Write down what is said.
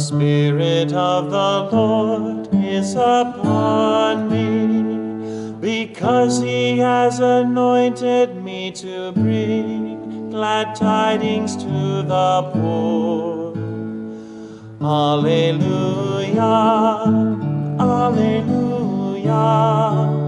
Spirit of the Lord is upon me, because he has anointed me to bring glad tidings to the poor. Alleluia, alleluia.